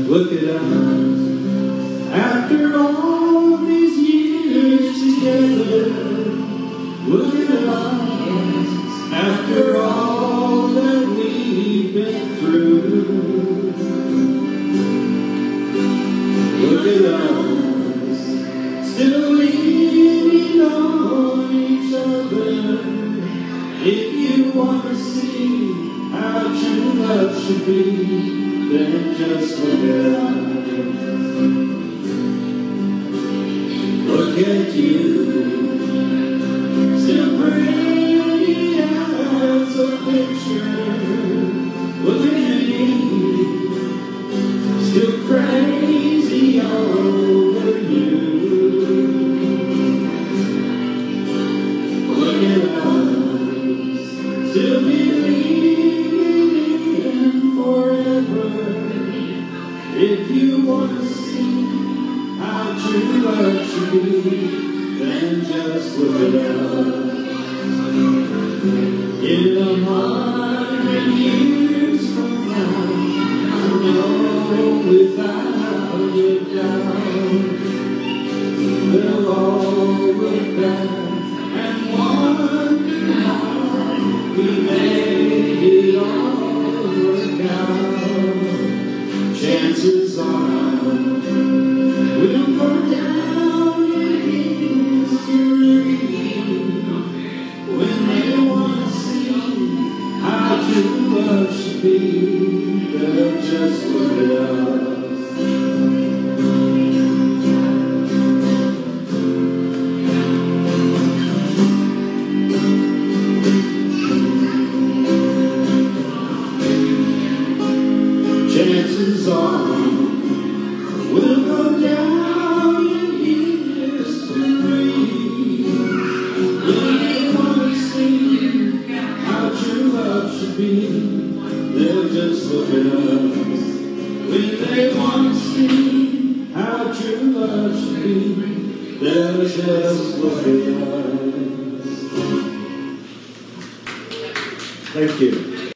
Look at us, after all these years together. Look at us, after all that we've been through. Look at us, still leaning on each other. If you want to see how true love should be, then just look at us. Look at you, still pretty as a picture. Look at me, still crazy over you. Look at us, still believing in forever. If you want to see how true love should be, then just look at us. In 100 years from now, I know without a doubt, they'll all look back and wonder how we made it all work out. Chances are we'll go down in history when they want to see how true love should be. They'll just look at us. Chances are we'll go down in history when they want to see how true love should be. They'll just look at us. When they want to see how true love should be, they'll just look at us. Thank you.